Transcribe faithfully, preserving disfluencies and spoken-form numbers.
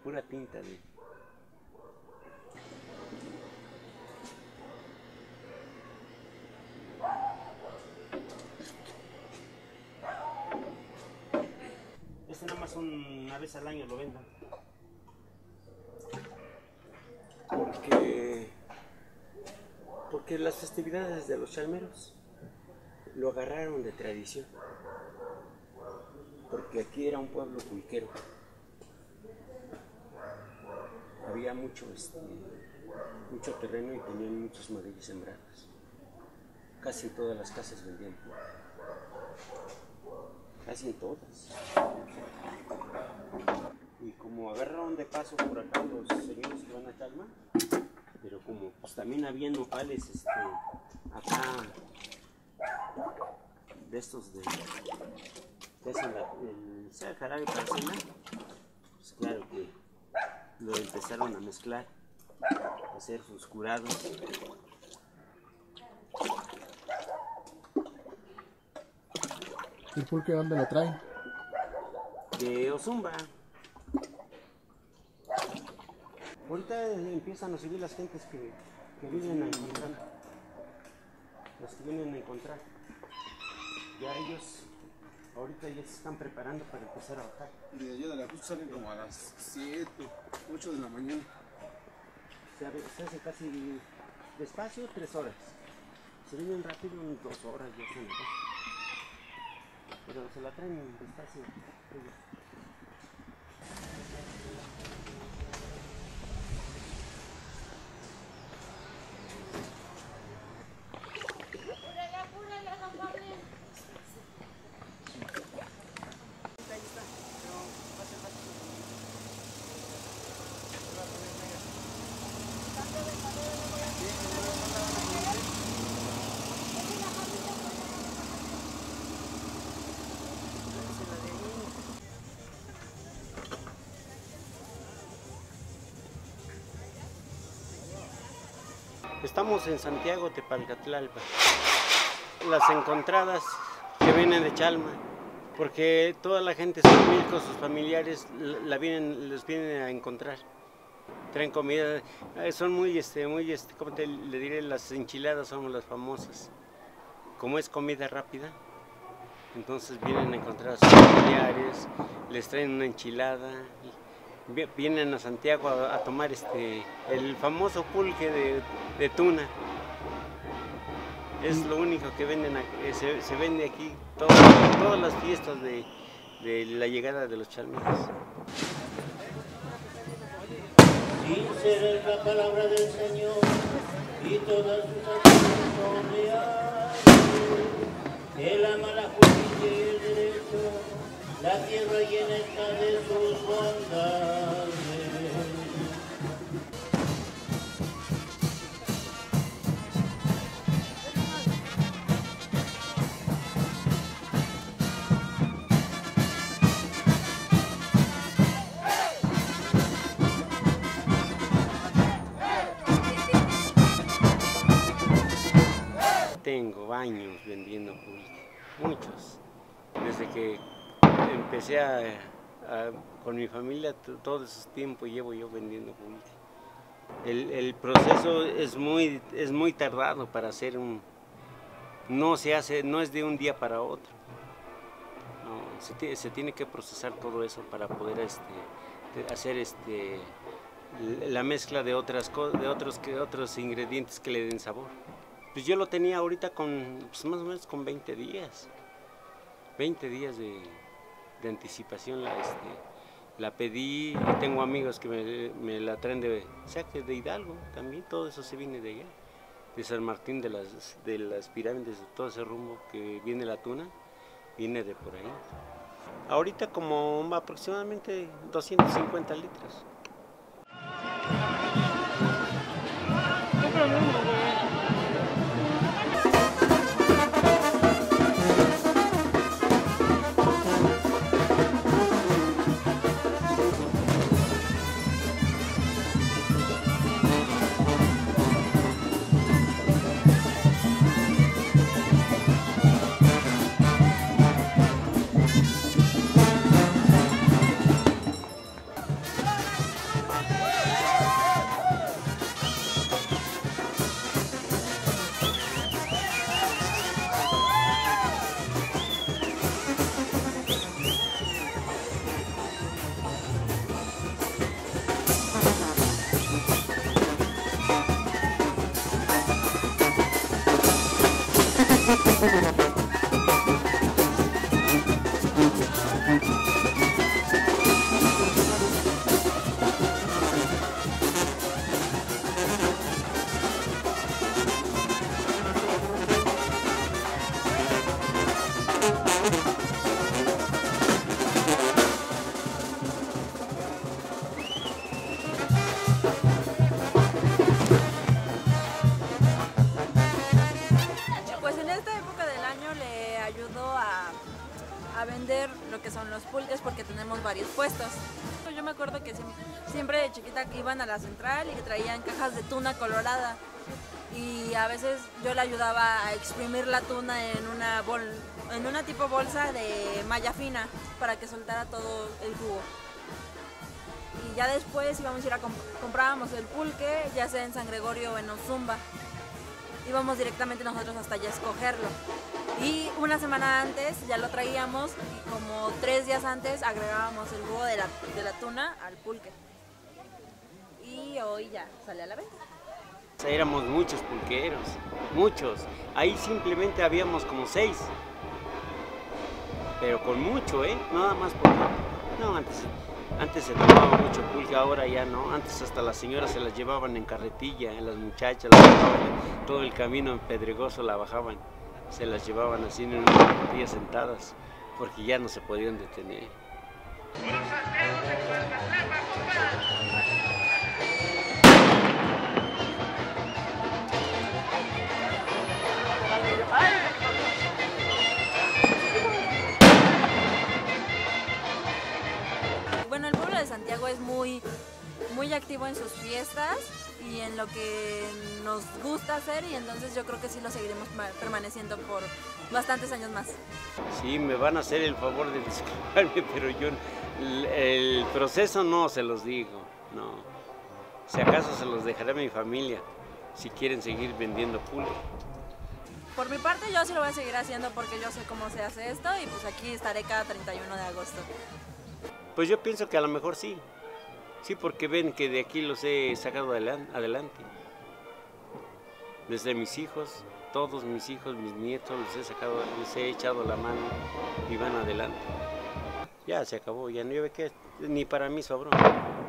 pura tinta de... Este nada más una vez al año lo vendo. Porque... Porque las festividades de los chalmeros lo agarraron de tradición. Porque aquí era un pueblo pulquero. Había mucho, este, mucho terreno y tenían muchos magueyes sembrados. Casi en todas las casas vendían pulque. Casi en todas. Y como agarraron de paso por acá los señores que van a Chalma, pero como pues también había nopales este, acá, de estos de, que hacen la, el, sea el jarabe para cenar, pues claro que lo empezaron a mezclar, a hacer sus curados. ¿Y el pulque dónde lo traen? De Ozumba. Ahorita empiezan a subir las gentes que, que vienen a encontrar, las que vienen a encontrar. Ya ellos ahorita ya se están preparando para empezar a bajar. De allá de la Cruz salen como a las siete, ocho de la mañana. Se, se hace casi despacio, tres horas. Se vienen rápido, en dos horas ya están acá. Pero se la traen despacio. Estamos en Santiago Tepalcatlalpa, las encontradas que vienen de Chalma, porque toda la gente, sus milcos, sus familiares, la vienen, los vienen a encontrar. Traen comida, son muy, este, muy, este, ¿cómo te le diré? Las enchiladas son las famosas. Como es comida rápida, entonces vienen a encontrar a sus familiares, les traen una enchilada. Vienen a Santiago a, a tomar este el famoso pulque de, de tuna. Es lo único que venden aquí, se, se vende aquí todo, todas las fiestas de, de la llegada de los chalmeros. Sincera es la palabra del Señor y todas sus acciones son reales. Él ama la justicia y el derecho, la tierra llena está de sus bondades. Tengo años vendiendo pulque, muchos. Desde que empecé a, a, con mi familia, todo ese tiempo llevo yo vendiendo pulque. El, el proceso es muy, es muy tardado para hacer un... No se hace, no es de un día para otro. No, se, se tiene que procesar todo eso para poder este, hacer este, la mezcla de, otras, de otros, que, otros ingredientes que le den sabor. Pues yo lo tenía ahorita con, pues más o menos con veinte días. veinte días de, de anticipación la, este, la pedí y tengo amigos que me, me la traen de, o sea, que de Hidalgo también, todo eso se viene de allá, de San Martín, de las, de las pirámides, de todo ese rumbo que viene la tuna, viene de por ahí. Ahorita como aproximadamente doscientos cincuenta litros. a vender lo que son los pulques porque tenemos varios puestos. Yo me acuerdo que siempre, siempre de chiquita iban a la central y que traían cajas de tuna colorada y a veces yo le ayudaba a exprimir la tuna en una, bol, en una tipo bolsa de malla fina para que soltara todo el jugo. Y ya después íbamos a ir a comp comprábamos el pulque, ya sea en San Gregorio o en Ozumba. Íbamos directamente nosotros hasta allá a escogerlo. Y una semana antes ya lo traíamos y como tres días antes agregábamos el jugo de la, de la tuna al pulque. Y hoy ya sale a la venta. Éramos muchos pulqueros, muchos. Ahí simplemente habíamos como seis. Pero con mucho, ¿eh? Nada más porque... No, antes, antes se tomaba mucho pulque, ahora ya no. Antes hasta las señoras se las llevaban en carretilla, las muchachas las bajaban, todo el camino en Pedregoso la bajaban. Se las llevaban así en una carretilla sentadas, porque ya no se podían detener. Bueno, el pueblo de Santiago es muy, muy activo en sus fiestas y en lo que nos gusta hacer, y entonces yo creo que sí lo seguiremos permaneciendo por bastantes años más. Sí, me van a hacer el favor de disculparme, pero yo el, el proceso no se los digo, no. Si acaso se los dejaré a mi familia, si quieren seguir vendiendo pulque. Por mi parte yo sí lo voy a seguir haciendo porque yo sé cómo se hace esto y pues aquí estaré cada treinta y uno de agosto. Pues yo pienso que a lo mejor sí. Sí, porque ven que de aquí los he sacado adelante. Desde mis hijos, todos mis hijos, mis nietos, los he sacado, les he echado la mano y van adelante. Ya se acabó, ya no ve que ni para mí sobró.